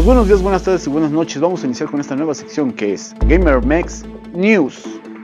buenos días, buenas tardes y buenas noches. Vamos a iniciar con esta nueva sección que es GamerMex News.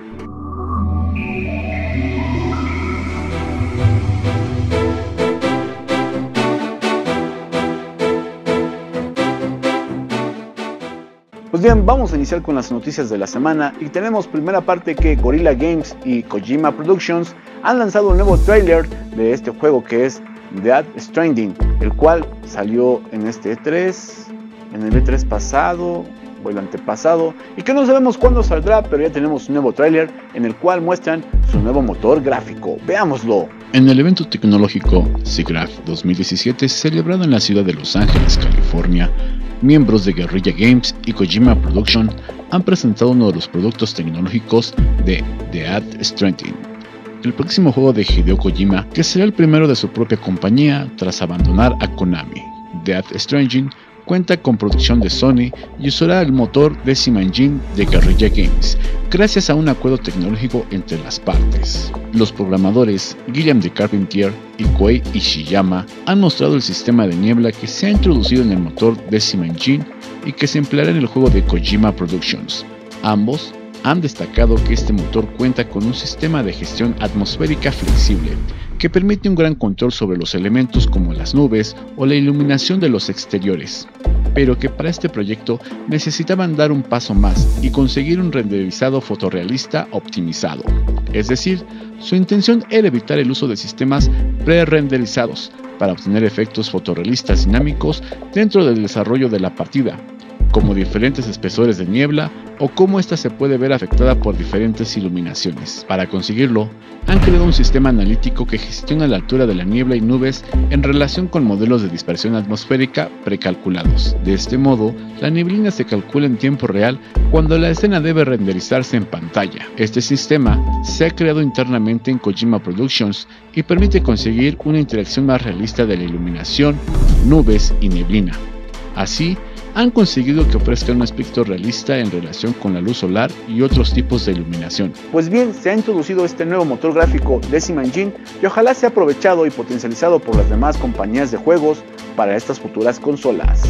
Pues bien, vamos a iniciar con las noticias de la semana y tenemos primera parte que Guerrilla Games y Kojima Productions han lanzado un nuevo tráiler de este juego que es Death Stranding, el cual salió en este E3, en el E3 pasado o el antepasado, y que no sabemos cuándo saldrá, pero ya tenemos un nuevo tráiler en el cual muestran su nuevo motor gráfico. Veámoslo. En el evento tecnológico SIGGRAPH 2017 celebrado en la ciudad de Los Ángeles, California, miembros de Guerrilla Games y Kojima Production han presentado uno de los productos tecnológicos de Death Stranding, el próximo juego de Hideo Kojima, que será el primero de su propia compañía tras abandonar a Konami. Death Stranding cuenta con producción de Sony y usará el motor Decima Engine de Guerrilla Games, gracias a un acuerdo tecnológico entre las partes. Los programadores Guillaume de Carpentier y Koei Ishiyama han mostrado el sistema de niebla que se ha introducido en el motor Decima Engine y que se empleará en el juego de Kojima Productions. Ambos han destacado que este motor cuenta con un sistema de gestión atmosférica flexible que permite un gran control sobre los elementos como las nubes o la iluminación de los exteriores, pero que para este proyecto necesitaban dar un paso más y conseguir un renderizado fotorrealista optimizado. Es decir, su intención era evitar el uso de sistemas pre-renderizados para obtener efectos fotorrealistas dinámicos dentro del desarrollo de la partida, como diferentes espesores de niebla o cómo ésta se puede ver afectada por diferentes iluminaciones. Para conseguirlo, han creado un sistema analítico que gestiona la altura de la niebla y nubes en relación con modelos de dispersión atmosférica precalculados. De este modo, la neblina se calcula en tiempo real cuando la escena debe renderizarse en pantalla. Este sistema se ha creado internamente en Kojima Productions y permite conseguir una interacción más realista de la iluminación, nubes y neblina. Así, han conseguido que ofrezca un aspecto realista en relación con la luz solar y otros tipos de iluminación. Pues bien, se ha introducido este nuevo motor gráfico Decima Engine y ojalá sea aprovechado y potencializado por las demás compañías de juegos para estas futuras consolas.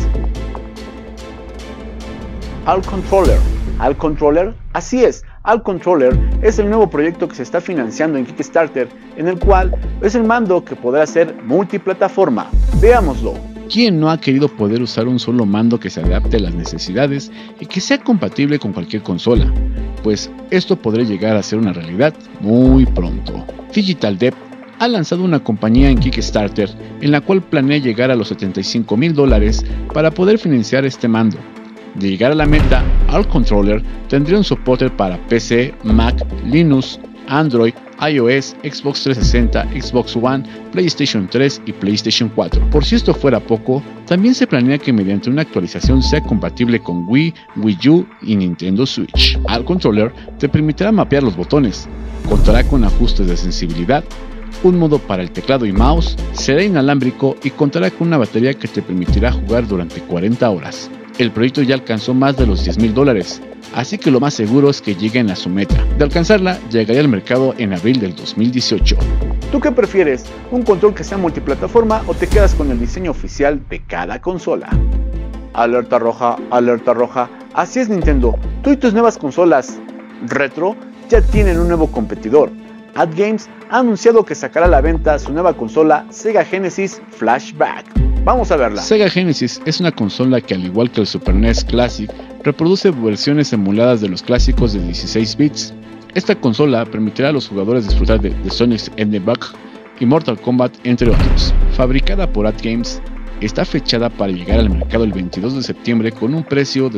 All Controller, así es, All Controller es el nuevo proyecto que se está financiando en Kickstarter, en el cual es el mando que podrá ser multiplataforma. Veámoslo. ¿Quién no ha querido poder usar un solo mando que se adapte a las necesidades y que sea compatible con cualquier consola? Pues esto podría llegar a ser una realidad muy pronto. Digital Dev ha lanzado una compañía en Kickstarter en la cual planea llegar a los $75,000 para poder financiar este mando. De llegar a la meta, All Controller tendría un soporte para PC, Mac, Linux, Android, iOS, Xbox 360, Xbox One, PlayStation 3 y PlayStation 4. Por si esto fuera poco, también se planea que mediante una actualización sea compatible con Wii, Wii U y Nintendo Switch. All Controller te permitirá mapear los botones, contará con ajustes de sensibilidad, un modo para el teclado y mouse, será inalámbrico y contará con una batería que te permitirá jugar durante 40 horas. El proyecto ya alcanzó más de los $10,000, así que lo más seguro es que lleguen a su meta. De alcanzarla, llegaría al mercado en abril del 2018. ¿Tú qué prefieres? ¿Un control que sea multiplataforma o te quedas con el diseño oficial de cada consola? Alerta roja, así es Nintendo, tú y tus nuevas consolas retro ya tienen un nuevo competidor. AtGames ha anunciado que sacará a la venta su nueva consola Sega Genesis Flashback. Vamos a verla. Sega Genesis es una consola que, al igual que el Super NES Classic, reproduce versiones emuladas de los clásicos de 16 bits. Esta consola permitirá a los jugadores disfrutar de Sonic and the Hedgehog y Mortal Kombat, entre otros. Fabricada por AtGames, está fechada para llegar al mercado el 22 de septiembre con un precio de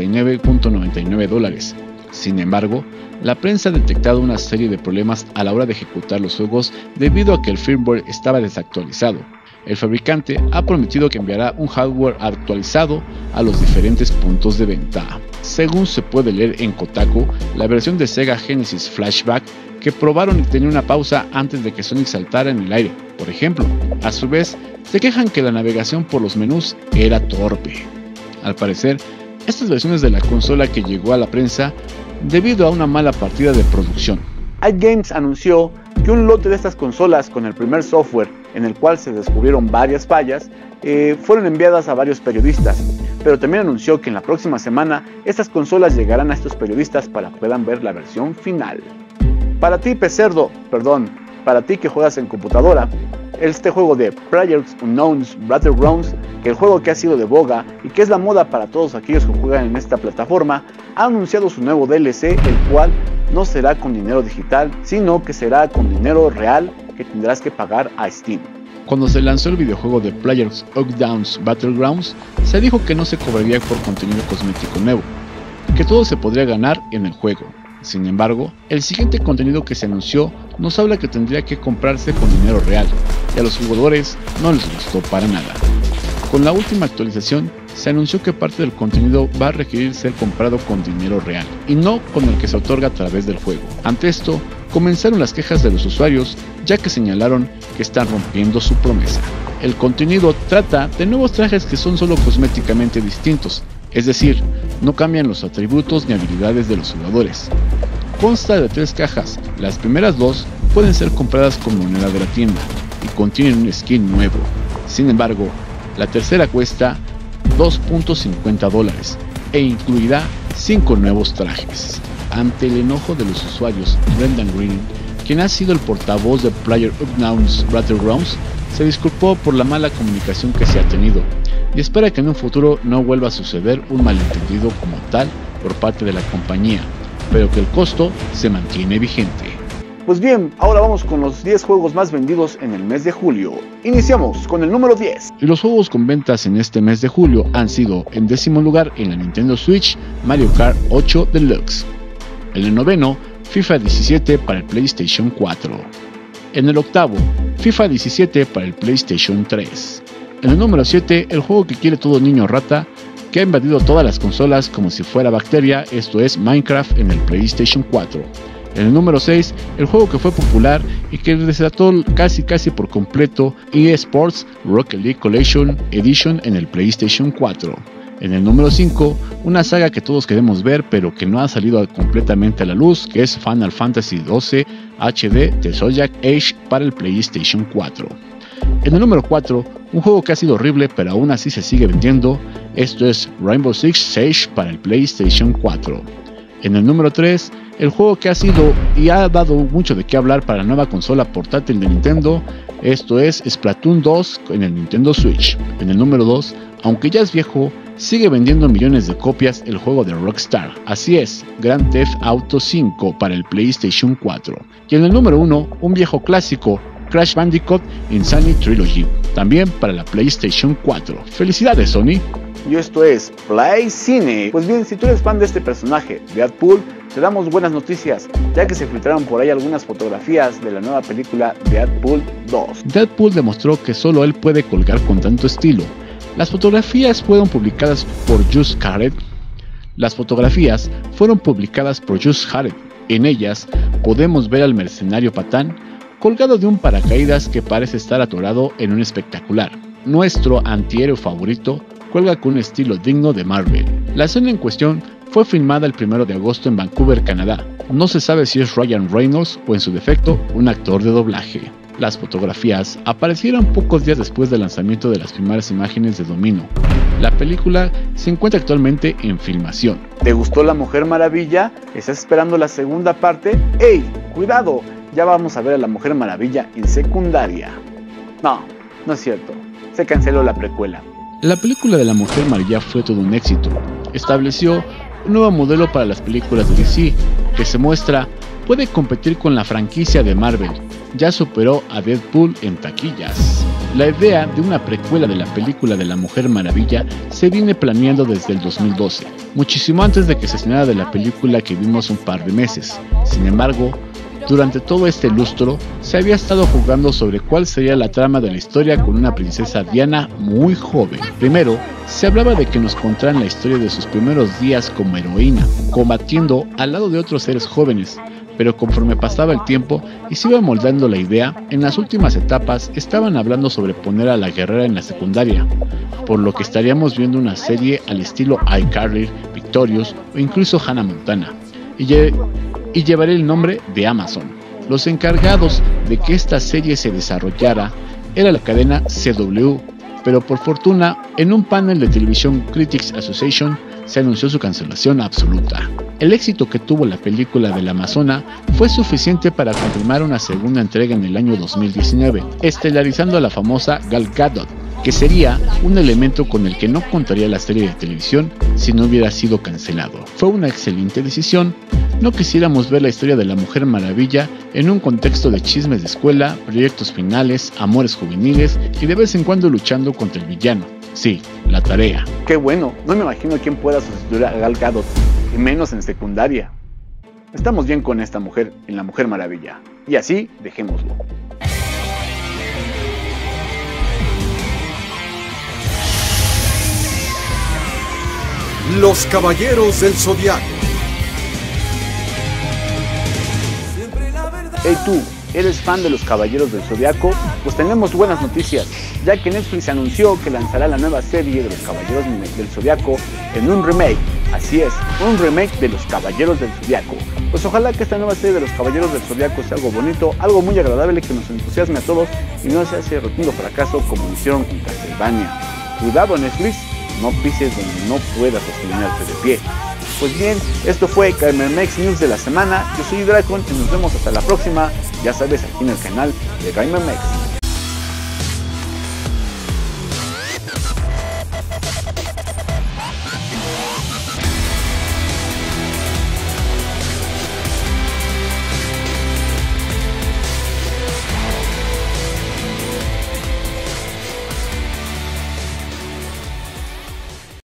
$79.99. Sin embargo, la prensa ha detectado una serie de problemas a la hora de ejecutar los juegos debido a que el firmware estaba desactualizado. El fabricante ha prometido que enviará un hardware actualizado a los diferentes puntos de venta. Según se puede leer en Kotaku, la versión de Sega Genesis Flashback que probaron tenía una pausa antes de que Sonic saltara en el aire, por ejemplo. A su vez, se quejan que la navegación por los menús era torpe. Al parecer, estas versiones de la consola que llegó a la prensa debido a una mala partida de producción. AtGames anunció que un lote de estas consolas con el primer software en el cual se descubrieron varias fallas fueron enviadas a varios periodistas. pero también anunció que en la próxima semana estas consolas llegarán a estos periodistas para que puedan ver la versión final. Para ti, para ti que juegas en computadora, este juego de PlayerUnknown's Battlegrounds, que el juego que ha sido de boga y que es la moda para todos aquellos que juegan en esta plataforma, ha anunciado su nuevo DLC, el cual no será con dinero digital, sino que será con dinero real que tendrás que pagar a Steam. Cuando se lanzó el videojuego de PlayerUnknown's Battlegrounds, se dijo que no se cobraría por contenido cosmético nuevo, y que todo se podría ganar en el juego. Sin embargo, el siguiente contenido que se anunció nos habla que tendría que comprarse con dinero real, y a los jugadores no les gustó para nada. Con la última actualización, se anunció que parte del contenido va a requerir ser comprado con dinero real, y no con el que se otorga a través del juego. Ante esto, comenzaron las quejas de los usuarios, ya que señalaron que están rompiendo su promesa. El contenido trata de nuevos trajes que son solo cosméticamente distintos, es decir, no cambian los atributos ni habilidades de los jugadores. Consta de 3 cajas, las primeras 2 pueden ser compradas con moneda de la tienda y contienen un skin nuevo. Sin embargo, la tercera cuesta $2.50 e incluirá 5 nuevos trajes. Ante el enojo de los usuarios, Brendan Greene, quien ha sido el portavoz de PlayerUnknown's Battlegrounds, se disculpó por la mala comunicación que se ha tenido y espera que en un futuro no vuelva a suceder un malentendido como tal por parte de la compañía, pero que el costo se mantiene vigente. Pues bien, ahora vamos con los 10 juegos más vendidos en el mes de julio. Iniciamos con el número 10. Y los juegos con ventas en este mes de julio han sido, en 10º lugar en la Nintendo Switch, Mario Kart 8 Deluxe. En el 9º, FIFA 17 para el PlayStation 4. En el 8º, FIFA 17 para el PlayStation 3. En el número 7, el juego que quiere todo niño rata, que ha invadido todas las consolas como si fuera bacteria, esto es Minecraft en el PlayStation 4. En el número 6, el juego que fue popular y que desató casi por completo EA Sports Rocket League Collection Edition en el PlayStation 4. En el número 5, una saga que todos queremos ver pero que no ha salido completamente a la luz, que es Final Fantasy XII HD The Zodiac Age para el PlayStation 4. En el número 4, un juego que ha sido horrible pero aún así se sigue vendiendo, esto es Rainbow Six Siege para el PlayStation 4. En el número 3, el juego que ha sido y ha dado mucho de qué hablar para la nueva consola portátil de Nintendo, esto es Splatoon 2 en el Nintendo Switch. En el número 2, aunque ya es viejo, sigue vendiendo millones de copias el juego de Rockstar, así es, Grand Theft Auto 5 para el PlayStation 4. Y en el número 1, un viejo clásico, Crash Bandicoot Insanity Trilogy, también para la PlayStation 4. ¡Felicidades, Sony! Y esto es Play Cine. Pues bien, si tú eres fan de este personaje, Deadpool, te damos buenas noticias, ya que se filtraron por ahí algunas fotografías de la nueva película Deadpool 2. Deadpool demostró que solo él puede colgar con tanto estilo. Las fotografías fueron publicadas por Josh Hartnett. En ellas podemos ver al mercenario Patán colgado de un paracaídas que parece estar atorado en un espectacular. Nuestro antihéroe favorito cuelga con un estilo digno de Marvel. La escena en cuestión fue filmada el 1 de agosto en Vancouver, Canadá. No se sabe si es Ryan Reynolds o en su defecto un actor de doblaje. Las fotografías aparecieron pocos días después del lanzamiento de las primeras imágenes de Domino. La película se encuentra actualmente en filmación. ¿Te gustó La Mujer Maravilla? ¿Estás esperando la segunda parte? ¡Ey! ¡Cuidado! Ya vamos a ver a la Mujer Maravilla en secundaria. No es cierto. Se canceló la precuela. La película de La Mujer Maravilla fue todo un éxito. Estableció un nuevo modelo para las películas de DC, que se muestra puede competir con la franquicia de Marvel. Ya superó a Deadpool en taquillas. La idea de una precuela de la película de La Mujer Maravilla se viene planeando desde el 2012, muchísimo antes de que se estrenara de la película que vimos un par de meses. Sin embargo, durante todo este lustro, se había estado jugando sobre cuál sería la trama de la historia con una princesa Diana muy joven. Primero, se hablaba de que nos contaran la historia de sus primeros días como heroína, combatiendo al lado de otros seres jóvenes, pero conforme pasaba el tiempo y se iba moldando la idea, en las últimas etapas estaban hablando sobre poner a la guerrera en la secundaria, por lo que estaríamos viendo una serie al estilo iCarly, Victorious o incluso Hannah Montana, y llevaré el nombre de Amazon. Los encargados de que esta serie se desarrollara era la cadena CW, pero por fortuna, en un panel de Television Critics Association se anunció su cancelación absoluta. El éxito que tuvo la película de la Amazona fue suficiente para confirmar una segunda entrega en el año 2019, estelarizando a la famosa Gal Gadot, que sería un elemento con el que no contaría la serie de televisión si no hubiera sido cancelado. Fue una excelente decisión. No quisiéramos ver la historia de la Mujer Maravilla en un contexto de chismes de escuela, proyectos finales, amores juveniles y de vez en cuando luchando contra el villano. Sí, la tarea. Qué bueno, no me imagino quién pueda sustituir a Gal Gadot, y menos en secundaria. Estamos bien con esta mujer en la Mujer Maravilla, y así dejémoslo. Los Caballeros del Zodiaco. Hey tú, ¿eres fan de los Caballeros del Zodiaco? Pues tenemos buenas noticias, ya que Netflix anunció que lanzará la nueva serie de los Caballeros del Zodiaco en un remake. Así es, un remake de los Caballeros del Zodiaco. Pues ojalá que esta nueva serie de los Caballeros del Zodiaco sea algo bonito, algo muy agradable que nos entusiasme a todos y no sea ese rotundo fracaso como lo hicieron con Castlevania. Cuidado Netflix, no pises donde no puedas sostenerte de pie. Pues bien, esto fue Gamermex News de la semana. Yo soy Dracon y nos vemos hasta la próxima. Ya sabes, aquí en el canal de Gamermex.